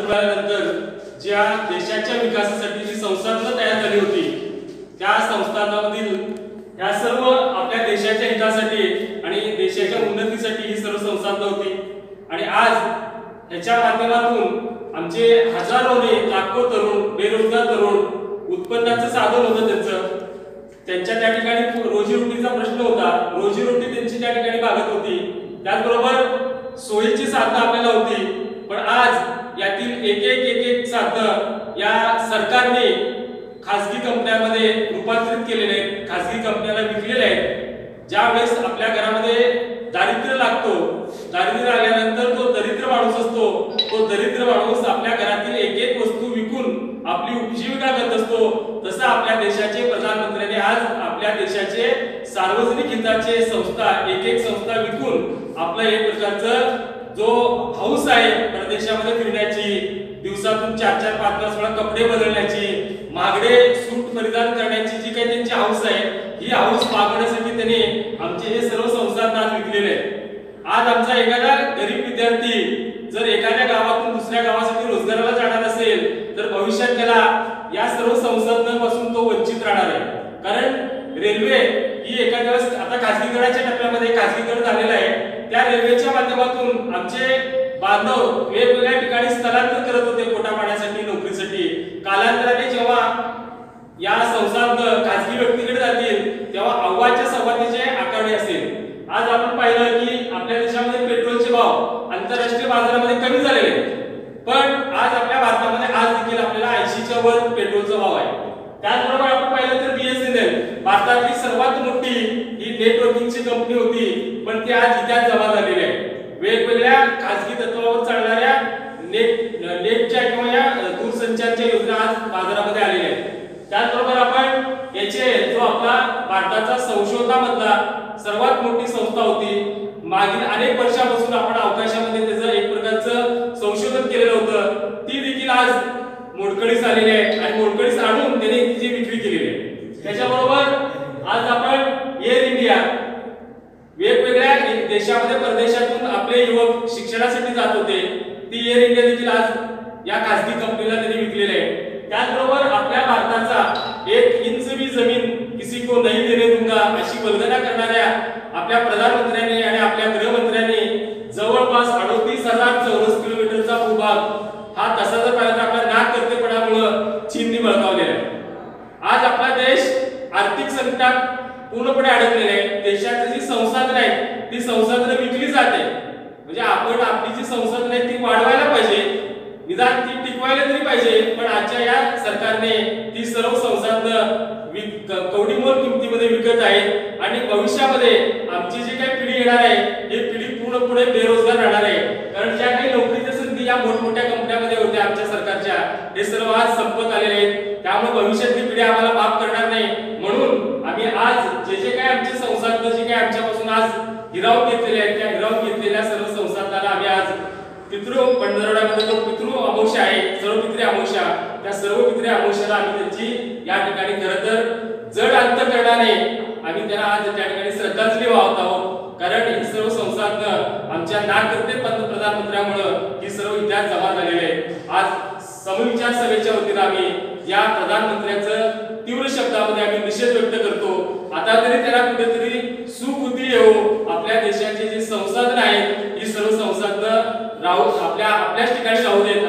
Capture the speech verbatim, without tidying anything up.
स्वातंत्र्यानंतर ज्या देशाच्या विकासासाठी जी संसाधनं तयार झाली होती त्या संस्थांमधील या सर्व आपल्या देशाच्या हितासाठी आणि देशाच्या उन्नतीसाठी ही सर्व संसाधनं होती आणि आज ह्याच्या माध्यमातून आमचे हजारोने लाखो तरुण बेरोजगार तरुण उत्पन्नाचं साधन होतं त्यांचं त्यांच्या त्या ठिकाणी रोजीरोटीचा प्रश्न होता रोजीरोटी त्यांची त्या ठिकाणी भागत होती त्याचबरोबर सोयीची साधनं आपल्याला होती पण आज यातील एक एक एक एक साधनं या सरकारने खासगी कंपन्यांमध्ये रूपांतरित केलेले आहेत खासगी कंपन्यांना विकलेले आहेत ज्या वेळेस आपल्या घरामध्ये दारिद्र्य लागतो दारिद्र्य आल्यानंतर तो दरिद्र माणूस असतो तो दरिद्र माणूस आपल्या घरातील एक एक वस्तू विकून आपली उपजीविका करत असतो तसं आपल्या देशाचे प्रधानमंत्र्यांनी आज आपल्या देशाचे सार्वजनिक हिताचे संस्था एक एक संस्था विकून आपलं एक प्रकारचं जो हाऊस आहे परदेशामध्ये फिरण्याची दिवसातून चार चार पाच पाच वेळा कपडे बदलण्याची महागडे सूट परिधान करण्याची जी काही त्यांची हाऊस आहे ही हाऊस मागवण्यासाठी त्यांनी आमचे हे सर्व संसाधन आज विकलेले आहेत आज आमचा एखादा गरीब विद्यार्थी जर एखाद्या गावातून दुसऱ्या गावासाठी रोजगाराला जाणार असेल तर भविष्यात त्याला या सर्व संसाधनांपासून तो वंचित राहणार आहे कारण रेल्वे ही एखाद्या वेळेस आता खासगीकरणाच्या टप्प्यामध्ये खासगीकरण झालेलं आहे त्या रेल्वेच्या माध्यमातून आमचे बांधव वेगवेगळ्या ठिकाणी स्थलांतर करत होते पोटा पाण्यासाठी नोकरीसाठी कालांतराने जेव्हा या संसाधन खासगी व्यक्तीकडे जातील तेव्हा अव्वाच्या सव्वातीचे आकारणी असेल आज आपण पाहिलं की आपल्या देशामध्ये पेट्रोलचे भाव आंतरराष्ट्रीय बाजारामध्ये कमी झालेले पण आज आपल्या भारतामध्ये आज देखील आपल्याला ऐंशीच्या वर पेट्रोलचा भाव आहे त्याचबरोबर आपण पाहिलं तर बीएसएनएल भारतातली सर्वात मोठी ही नेटवर्किंगची कंपनी होती पण ती आज इतिहास जमा झालेली आहे वेगवेगळ्या खासगी तत्वावर चालणाऱ्या नेट नेटच्या किंवा या दूरसंचारच्या योजना आज बाजारामध्ये आलेल्या आहेत त्याचबरोबर आपण याचे जो आपला भारताचा संशोधनामधला सर्वात मोठी संस्था होती मागील अनेक वर्षापासून आपण अवकाशामध्ये त्याचं एक प्रकारचं संशोधन केलेलं होतं ती देखील आज मोडकळीस आलेली आहे आणि मोडकळीस आणून त्याने तिची विक्री केलेली आहे त्याच्याबरोबर आज आपण एअर इंडिया वेगवेगळ्या देशामध्ये परदेशातून आपले युवक शिक्षणासाठी जात होते ती एअर इंडिया देखील आज या खासगी कंपनीला त्यांनी विकलेली आहे त्याचबरोबर आपल्या भारताचा एक इंच भी जमीन किसी को नहीं देने दूंगा अशी वल्गना करणाऱ्या आपल्या प्रधानमंत्र्यांनी आणि आपल्या गृहमंत्र्यांनी जवळपास अडतीस हजार चौरस किलोमीटरचा भूभाग हा तसा जर पाहिला तर आपल्या नाकर्तेपणामुळे चीनने बळकावलेला आहे आज आपला देश आर्थिक संकटात पूर्णपणे अडकलेला आहे देशाची जी संसाधनं आहेत ती संसाधनं विकली जाते म्हणजे आपण आपली जी संसाधनं आहेत ती वाढवायला पाहिजे निदान ती टिकवायला तरी पाहिजे पण आजच्या या सरकारने ती सर्व संसाधनं कवडीमोल किमतीमध्ये विकत आहेत आणि भविष्यामध्ये आमची जी काही पिढी येणार आहे ही पिढी पूर्णपणे बेरोजगार राहणार आहे कारण ज्या काही नोकरीच्या संधी या मोठमोठ्या कंपन्यांमध्ये होत्या आमच्या सरकारच्या हे सर्व आज संपत आलेले आहेत त्यामुळे भविष्यातली पिढी आम्हाला माफ करणार नाही म्हणून आम्ही आज जे जे काही आमचे संसाधनं जे काही आमच्यापासून आज हिरावून घेतलेले आहेत त्या हिरावून घेतलेल्या सर्व संसाधनाला आम्ही आज पितृ पंधरवड्यामध्ये जो पितृ अमावस्या आहे सर्व पितृ अमावस्या त्या सर्व पितृ अमावस्याला आम्ही त्यांची या ठिकाणी खरं तर जड अंतकरणाने आम्ही त्यांना आज त्या ठिकाणी श्रद्धांजली वाहत आहोत कारण ही सर्व संसाधनं आमच्या नाकर्ते पंतप्रधानमंत्र्यामुळे ही सर्व इतिहास जमा झालेले आहे आज समविचार सभेच्या वतीने आम्ही या प्रधानमंत्र्यांचं तीव्र शब्दामध्ये आम्ही निषेध व्यक्त करतो आता तरी त्याला कुठेतरी सुबुद्धी येऊ आपल्या देशाची जी संसाधनं आहेत ही सर्व संसाधनं राहू आपल्या आपल्याच ठिकाणी राहू देत